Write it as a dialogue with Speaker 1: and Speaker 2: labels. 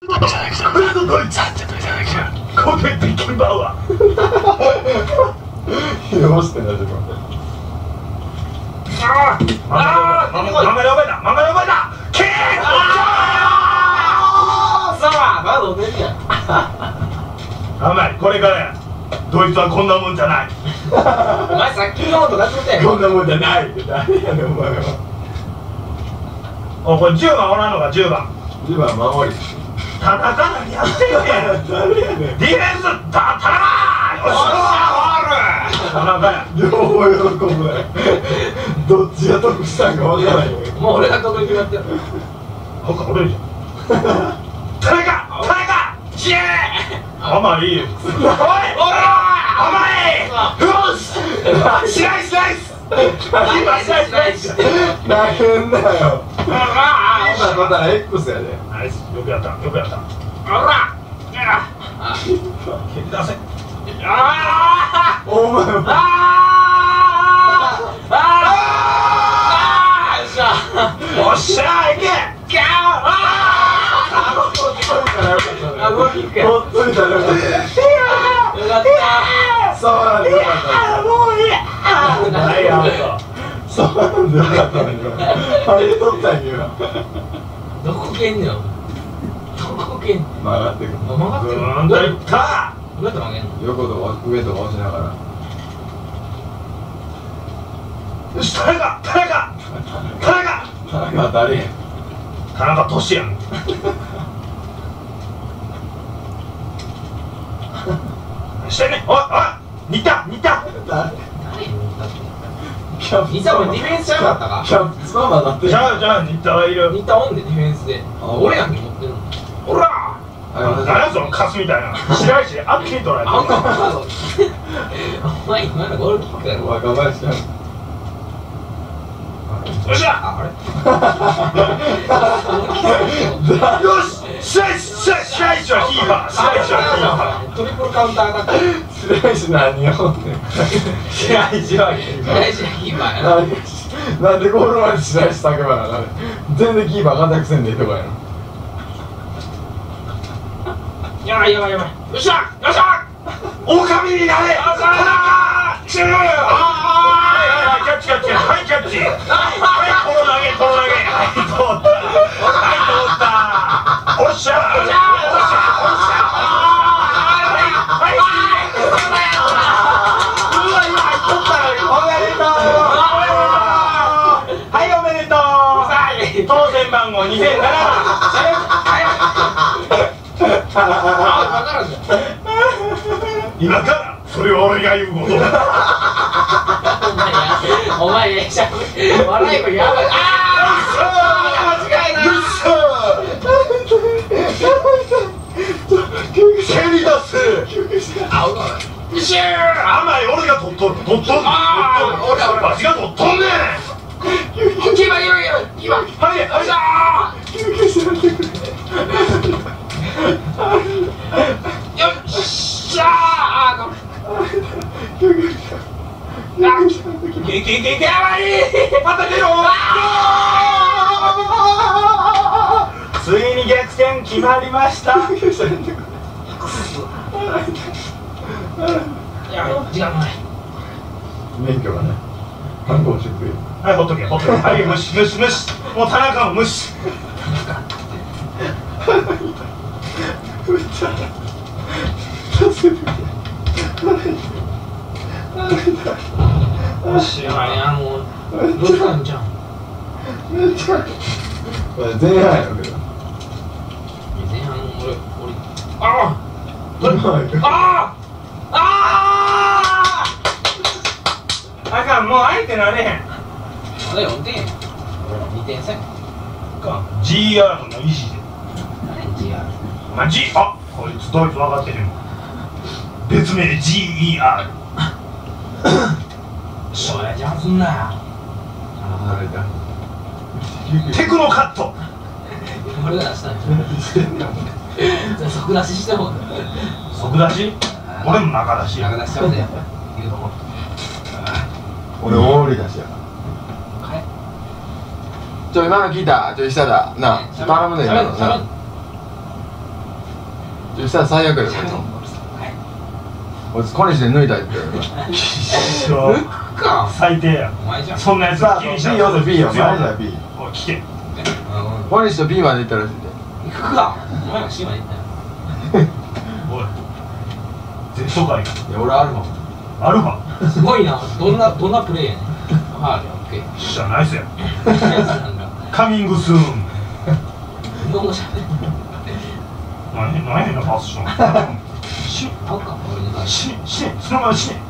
Speaker 1: これぞドイツ。コテビッケンバウアー。
Speaker 2: よしてな自分。
Speaker 1: ママで覚えた。ママで覚えた。ケー。
Speaker 3: さあ、まだおてんやん。
Speaker 1: 甘い。これからや。ドイツはこんなもんじゃない。
Speaker 3: お前さっきの音出してたよ。
Speaker 2: こんなもんじゃないって誰やねんお前は。
Speaker 1: お、これ10番おらんのか10番。
Speaker 2: 10番守り。
Speaker 1: ただ何やってんねん。
Speaker 2: 誰やねん。
Speaker 1: ディフェンスたたらー。よっしゃ。田中や。
Speaker 2: 両方喜ぶね。どっちが得したんか分からないよ。
Speaker 3: もう俺が得意決まってる。
Speaker 1: なんか俺じゃん。田中ジェー。甘い。おい。お甘い。よし。スライス。
Speaker 2: 大変だよ。今また X やで。
Speaker 1: ナイス。よくやった。
Speaker 3: ほら。
Speaker 1: 蹴り出せ。
Speaker 2: お前も。
Speaker 1: よっしゃー、いけ。
Speaker 3: ゴーキックや。
Speaker 2: ほっといたらよかった。
Speaker 3: よかった。
Speaker 2: そうなんでよかった。
Speaker 1: もういい。はいアウト。
Speaker 2: そうなんでよかったね。入り取ったんや。
Speaker 3: どこ蹴んねん。どこ蹴んねん。
Speaker 2: 曲がってくる。
Speaker 3: 曲がってる。
Speaker 1: なんだいった
Speaker 3: どうやって曲げんの。
Speaker 2: 横と上とか押しながら。
Speaker 1: よし、田中
Speaker 2: 誰や。
Speaker 1: 田中俊やん。してんねん。おい似た。
Speaker 3: 誰
Speaker 2: キャプ
Speaker 3: 似たもディフェンスじゃなかったか。
Speaker 2: キャプツバマなってる。
Speaker 1: じゃあ似たはいる。
Speaker 3: 似たオンでディフェンスで。俺やんけ持ってるの。ほら。
Speaker 1: 何やそのカスみたいな。白石あっきり取られてる。
Speaker 3: お前今のゴールキックやろ。
Speaker 2: 若林ちゃん。
Speaker 1: よっしゃ。
Speaker 3: あれ。
Speaker 1: よし。白石はキーパー。
Speaker 3: トリプルカウンターアタック。
Speaker 2: 白石何をんねん。
Speaker 1: 白石はキーパー。
Speaker 3: 白石はキーパーやな。
Speaker 2: なんでゴール前で白石叫ばなあかんねん。全然キーパー活躍せんでいいとこやな。
Speaker 3: やばい。よっしゃ。
Speaker 1: 狼になれ。キャッチ。はいキャッチ。はいこの投げ。はい通った。おっしゃ。はいおめでとう。当選番号2007番。今からそれは俺が言うことだ。
Speaker 3: お前やしゃべ笑い声やばい。間違いない。
Speaker 1: 蹴り出す。
Speaker 3: 一周。
Speaker 1: 甘い俺が取っとる。
Speaker 3: 俺
Speaker 1: わしが取っとんねん。
Speaker 3: 今
Speaker 1: はいよっしゃー。
Speaker 2: 休憩しなってくれ。
Speaker 3: よっしゃー。
Speaker 2: 休憩し
Speaker 1: やばい。また出ろ。ついに逆転決まりました。
Speaker 3: 時間ない。
Speaker 2: 免許がね。反抗してくれ。
Speaker 1: はいほっとけ。はい無視。もう田中も無視。
Speaker 2: めっちゃ助けてくれ。
Speaker 3: 知らんやんもうどうしたんじゃん。
Speaker 2: めっちゃこれ前半やろけど。
Speaker 3: 前半俺
Speaker 1: あかんもう相手なれへん。
Speaker 3: まだ4点やん。2点差やん。
Speaker 1: か GR の意地で。
Speaker 3: 何 GR。
Speaker 1: まあ G あこいつドイツ分かってるよ。別名 GER。
Speaker 3: そりゃ邪魔すんなよ。
Speaker 2: あれだ。
Speaker 1: テクノカット。
Speaker 3: 俺が出したんじゃん。即出ししても
Speaker 1: 即出し。俺も中出し。
Speaker 3: 中出しちゃうで言うとこ。
Speaker 2: 俺大売り出しや。
Speaker 3: はい。
Speaker 2: 今の聞いた。下だな。頼むねんけどな。 そしたら最悪やでこいつもこいつ小西で抜いたいって
Speaker 1: 最低や
Speaker 3: お前じゃん。
Speaker 1: そんなやつ
Speaker 2: さあ
Speaker 1: 気に
Speaker 2: B
Speaker 1: し
Speaker 2: よと B よマジだ B
Speaker 1: おい聞け
Speaker 2: 小西と B まで行ったらしいんで
Speaker 3: 行くか。お前が C まで行ったよ。
Speaker 1: おい Z かい
Speaker 2: いや俺あるもん
Speaker 1: アルファ
Speaker 3: すごいな。どんなプレイやねん。あるよ。オッケー。
Speaker 1: 知らないっすよ
Speaker 3: なんか。
Speaker 1: カミングスーン
Speaker 3: 日本語しゃべる。
Speaker 1: 何変なパスしたの
Speaker 3: シュッ。合うか。俺の場合。
Speaker 1: 死そのまま死ね